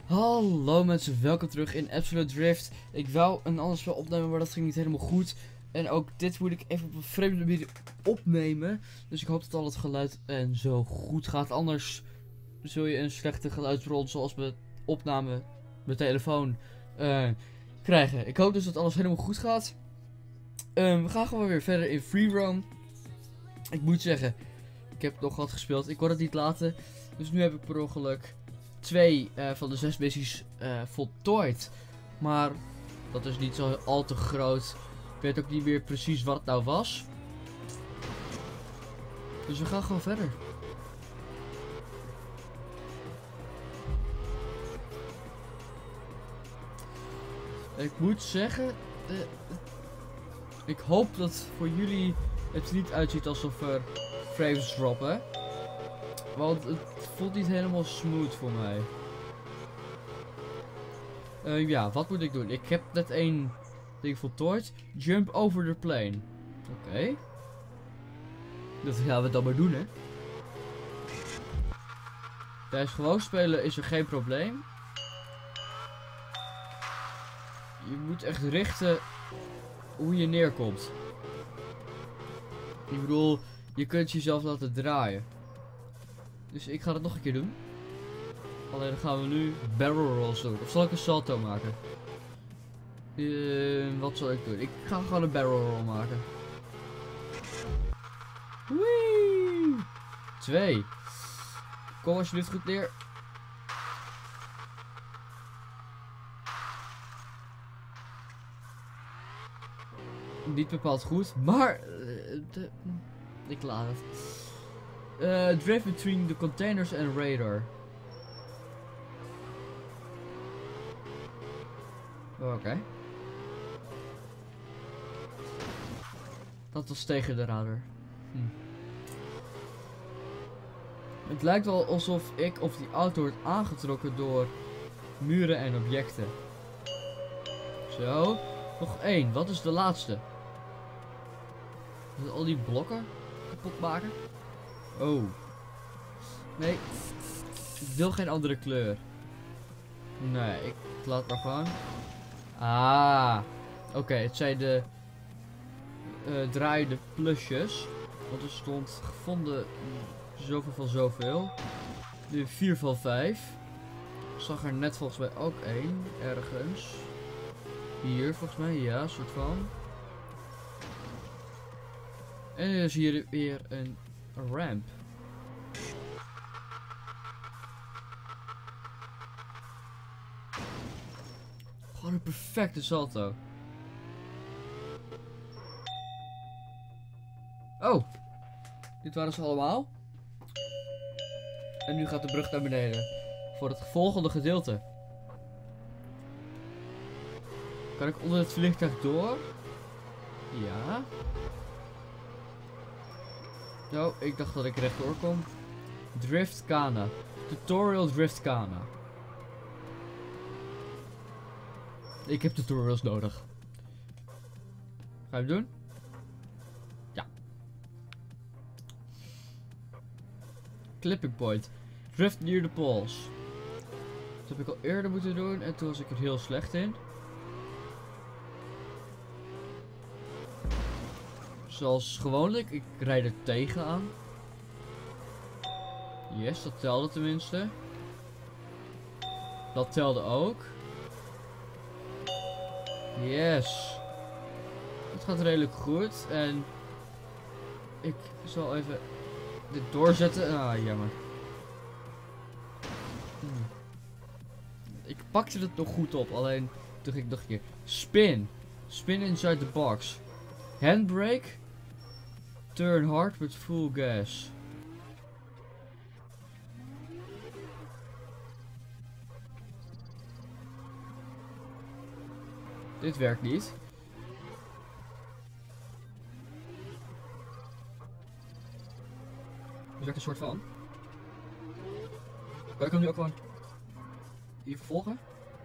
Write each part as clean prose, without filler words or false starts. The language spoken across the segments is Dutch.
Hallo mensen, welkom terug in Absolute Drift. Ik wou een ander spel opnemen, maar dat ging niet helemaal goed. En ook dit moet ik even op een vreemde manier opnemen. Dus ik hoop dat al het geluid en zo goed gaat. Anders zul je een slechte geluidsbron zoals met opname met telefoon krijgen. Ik hoop dus dat alles helemaal goed gaat. We gaan gewoon weer verder in free roam. Ik moet zeggen, ik heb nog wat gespeeld. Ik kon het niet laten. Dus nu heb ik per ongeluk 2 van de 6 missies voltooid. Maar dat is niet zo al te groot. Ik weet ook niet meer precies wat het nou was. Dus we gaan gewoon verder. Ik moet zeggen, ik hoop dat voor jullie het er niet uitziet alsof er frames droppen. Want het voelt niet helemaal smooth voor mij. Ja, wat moet ik doen? Ik heb net 1 ding voltooid. Jump over the plane. Oké. Dat gaan we dan maar doen, hè. Tijdens gewoon spelen is er geen probleem. Je moet echt richten hoe je neerkomt. Ik bedoel, je kunt jezelf laten draaien. Dus ik ga dat nog een keer doen. Alleen dan gaan we nu barrel rolls doen. Of zal ik een salto maken? Wat zal ik doen? Ik ga gewoon een barrel roll maken. Wee! 2. Kom alsjeblieft goed neer. Niet bepaald goed, maar ik laat het. Drift between the containers and radar. Oké. Dat was tegen de radar. Het lijkt wel alsof ik of die auto wordt aangetrokken door muren en objecten. Zo. Nog 1. Wat is de laatste? Al die blokken kapot maken? Oh. Nee. Ik wil geen andere kleur. Nee, ik laat het maar gewoon. Ah. Oké, het zijn de draaiende plusjes. Want er stond gevonden zoveel van zoveel. Nu 4 van 5. Ik zag er net volgens mij ook 1 ergens. Hier volgens mij, ja, soort van. En er is hier weer een ramp. Gewoon een perfecte salto. Oh, dit waren ze allemaal. En nu gaat de brug naar beneden. Voor het volgende gedeelte. Kan ik onder het vliegtuig door? Ja. Nou, ik dacht dat ik rechtdoor kon. Drift Kana. Tutorial Drift Kana. Ik heb tutorials nodig. Ga je het doen? Ja. Clipping point. Drift near the poles. Dat heb ik al eerder moeten doen en toen was ik er heel slecht in. Zoals gewoonlijk, ik rijd er tegenaan. Yes, dat telde tenminste. Dat telde ook. Yes. Het gaat redelijk goed en ik zal even dit doorzetten. Ah, jammer. Ik pakte het nog goed op, alleen toen ging ik nog een keer. Spin. Spin inside the box. Handbrake. Turn hard with full gas. Dit werkt niet. Dit werkt een soort van. Kan ik hem nu ook gewoon hier vervolgen?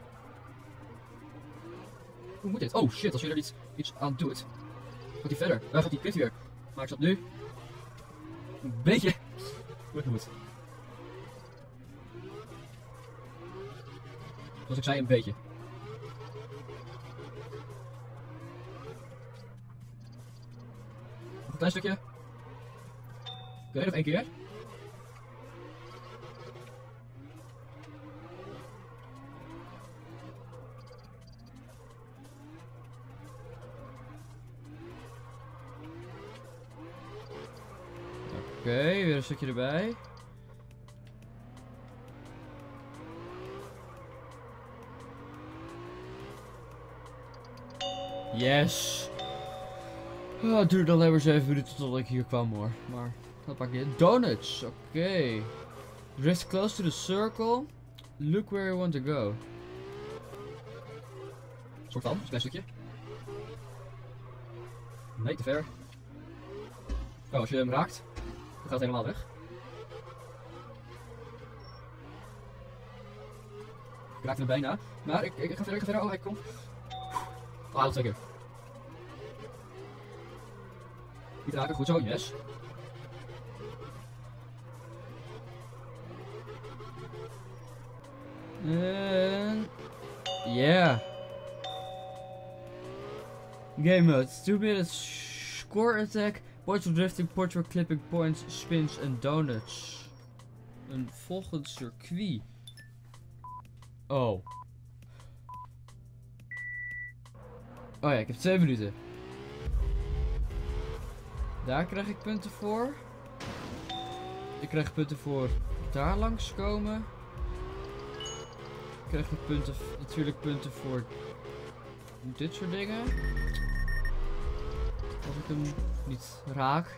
Hoe moet dit? Oh shit, als je er iets aan doet. Gaat hij verder? Waar gaat die pit weer? Maar ik zat nu een beetje hoe het moet. Zoals ik zei, een beetje. Nog een klein stukje. Oké, nog 1 keer. Oké, weer een stukje erbij. Yes! Oh, het duurde alleen maar 7 minuten tot ik hier kwam hoor. Maar dat pak je. Donuts, oké. Drift close to the circle. Look where you want to go. Soort van, een klein stukje. Nee, te ver. Oh, als je hem raakt, dan gaat het helemaal weg. Ik raakte hem bijna. Maar ik ga verder, ik ga verder. Oh, hij komt. Ah, dat 2 keer. Niet raken, goed zo, yes. En... Yeah. Game mode. 2 minutes score attack. Points for drifting, points for clipping, points, spins en donuts. Een volgend circuit. Oh. Oh ja, ik heb 2 minuten. Daar krijg ik punten voor. Ik krijg punten voor daar langs komen. Ik krijg punten, natuurlijk punten voor dit soort dingen. Als ik hem niet raak.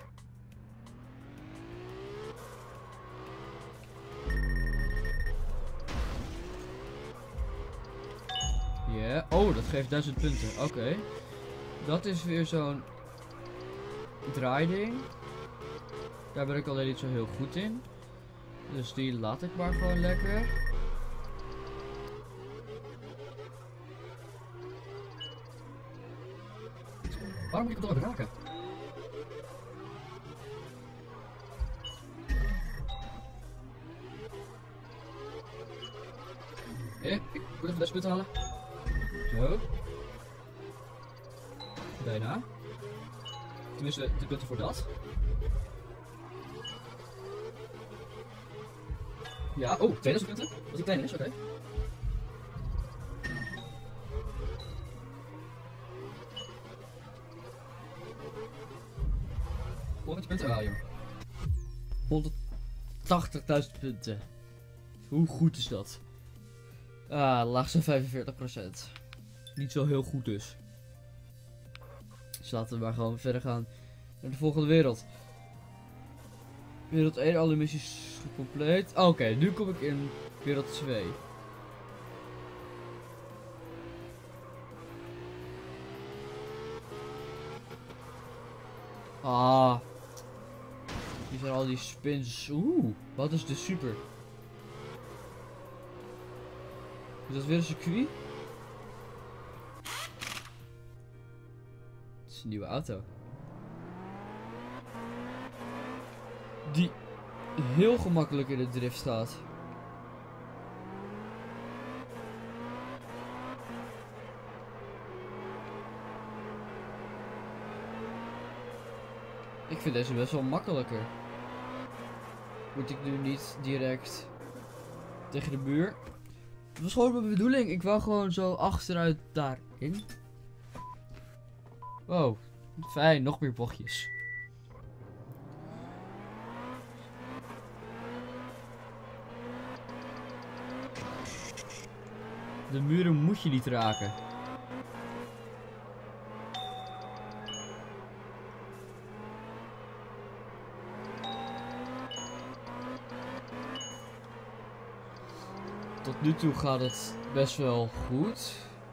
Ja, yeah. Oh, dat geeft 1000 punten. Oké. Dat is weer zo'n draaiding. Daar ben ik alleen niet zo heel goed in. Dus die laat ik maar gewoon lekker. Waarom moet ik hem toch ook raken? Ik moet even 1000 punten halen. Zo. Bijna. Tenminste, de punten voor dat. Ja, oh, 2000 punten. Wat die kleiner is, oké. Hoe met je punten halen, joh? 180.000 punten. Hoe goed is dat? Ah, laagste 45%. Niet zo heel goed dus. Dus laten we maar gewoon verder gaan naar de volgende wereld. Wereld 1, alle missies compleet. Oké, nu kom ik in wereld 2. Ah. Hier zijn al die spins. Oeh, wat is de super? Is dat weer een circuit? Het is een nieuwe auto. Die heel gemakkelijk in de drift gaat. Ik vind deze best wel makkelijker. Moet ik nu niet direct tegen de muur? Dat was gewoon mijn bedoeling. Ik wou gewoon zo achteruit daarin. Oh, fijn. Nog meer bochtjes. De muren moet je niet raken. Tot nu toe gaat het best wel goed.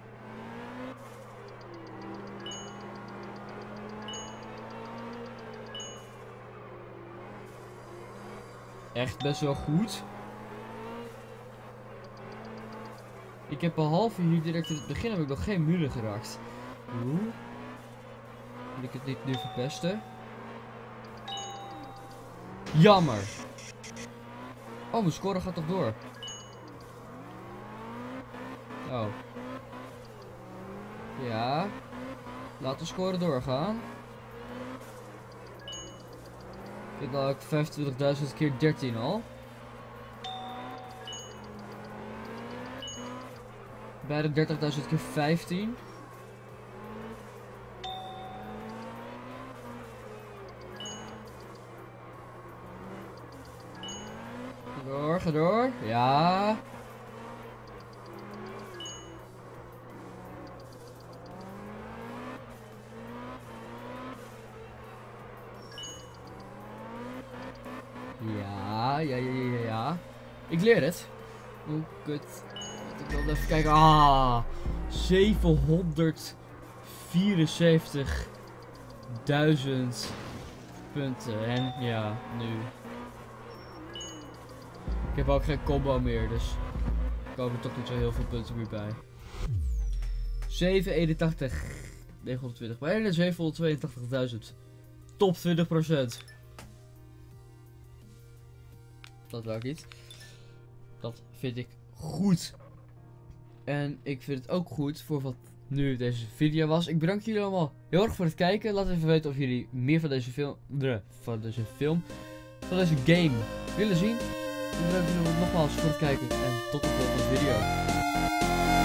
Echt best wel goed. Ik heb behalve hier direct in het begin heb ik nog geen muren geraakt. Hoe? Moet ik het niet nu verpesten? Jammer. Oh, mijn score gaat toch door. Oh. Ja. Laat de score doorgaan. Ik heb al 25.000 keer 13 al. Bij de 30.000 keer 15. Ga door. Ja. Ja. Ik leer het. Oh, kut. Ik wil even kijken. Ah. 774.000 punten. En ja, nu. Ik heb ook geen combo meer, dus er komen toch niet zo heel veel punten meer bij. 781. 920. Bijna 782.000. Top 20%. Dat wou ik niet. Dat vind ik goed. En ik vind het ook goed voor wat nu deze video was. Ik bedank jullie allemaal heel erg voor het kijken. Laat even weten of jullie meer van deze game willen zien. Ik bedank jullie nogmaals voor het kijken en tot de volgende video.